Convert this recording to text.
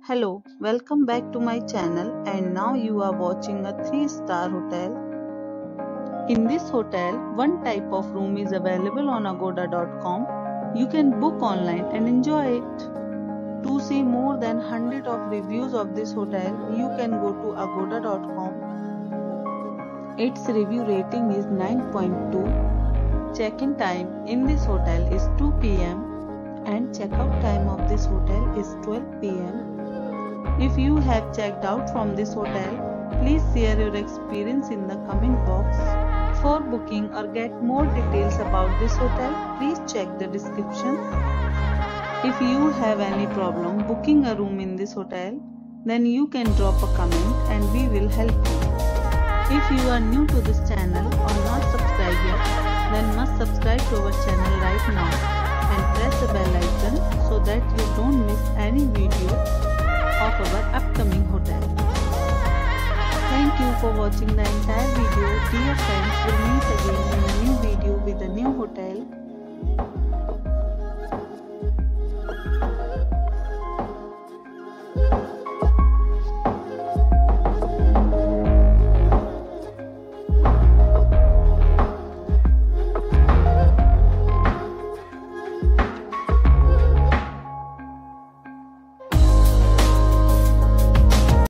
Hello, welcome back to my channel, and now you are watching a 3-star hotel. In this hotel, one type of room is available on agoda.com. You can book online and enjoy it. To see more than 100 of reviews of this hotel, you can go to agoda.com. Its review rating is 9.2. Check-in time in this hotel is 2 p.m. and check-out time of this hotel is 12 p.m. If you have checked out from this hotel, please share your experience in the comment box. For booking or get more details about this hotel, please check the description. If you have any problem booking a room in this hotel, then you can drop a comment and we will help you. If you are new to this channel or not subscribed yet, then must subscribe to our channel right now and press the bell icon so that you don't miss any video of our upcoming hotel. Thank you for watching the entire video. Dear friends,